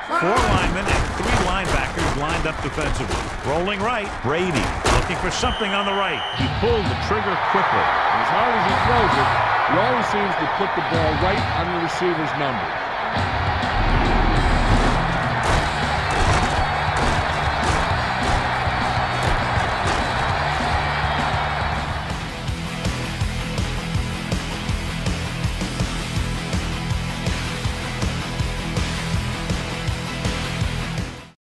4 linemen and 3 linebackers lined up defensively. Rolling right, Brady looking for something on the right. He pulled the trigger quickly. As hard as he throws it, he always seems to put the ball right on the receiver's number.